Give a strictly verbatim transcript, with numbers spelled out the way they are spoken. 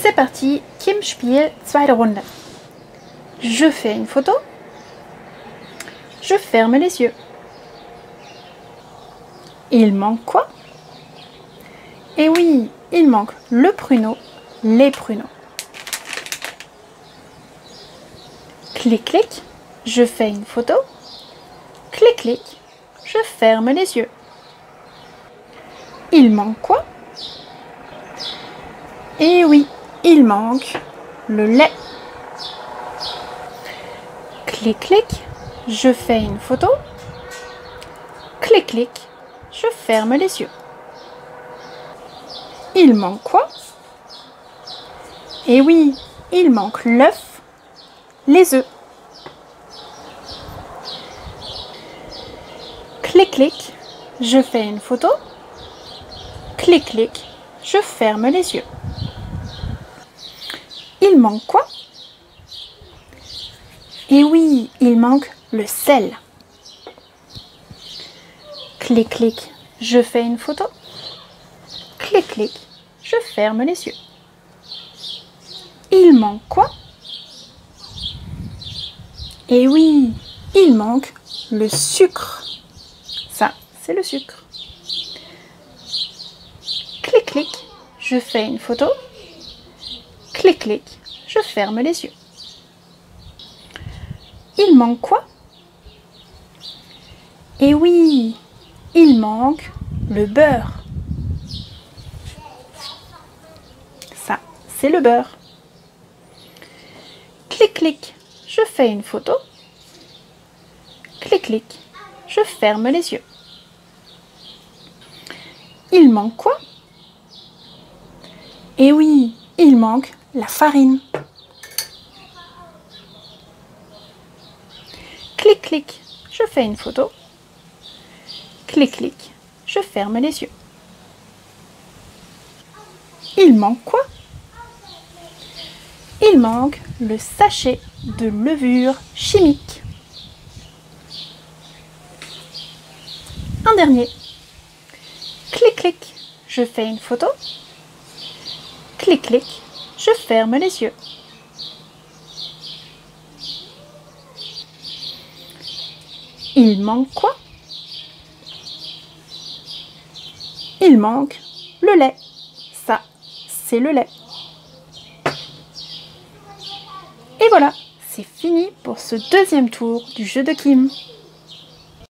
C'est parti, Kim spielt zweite Runde. Je fais une photo. Je ferme les yeux. Il manque quoi? Eh oui, il manque le pruneau, les pruneaux. Clic, clic, je fais une photo. Clic, clic, je ferme les yeux. Il manque quoi? Eh oui, il manque le lait. Clic, clic, je fais une photo. Clic, clic, je ferme les yeux. Il manque quoi? Eh oui, il manque l'œuf, les œufs. Clic, clic, je fais une photo. Clic, clic, je ferme les yeux. Il manque quoi? Eh oui, il manque le sel. Clic, clic, je fais une photo. Clic, clic, je ferme les yeux. Il manque quoi? Eh oui, il manque le sucre. Ça, c'est le sucre. Clic, clic, je fais une photo. Clic, clic, je ferme les yeux. Il manque quoi? Eh oui, il manque le beurre. Ça, c'est le beurre. Clic, clic, je fais une photo. Clic, clic, je ferme les yeux. Il manque quoi? Eh oui, il manque la farine. Clic, clic, je fais une photo. Clic, clic, je ferme les yeux. Il manque quoi? Il manque le sachet de levure chimique. Un dernier. Clic, clic, je fais une photo. Clic, clic, je ferme les yeux. Il manque quoi? Il manque le lait. Ça, c'est le lait. Et voilà, c'est fini pour ce deuxième tour du jeu de Kim.